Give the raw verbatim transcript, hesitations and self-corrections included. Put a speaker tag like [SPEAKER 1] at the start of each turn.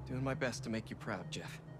[SPEAKER 1] Doing my best to make you proud, Jeff.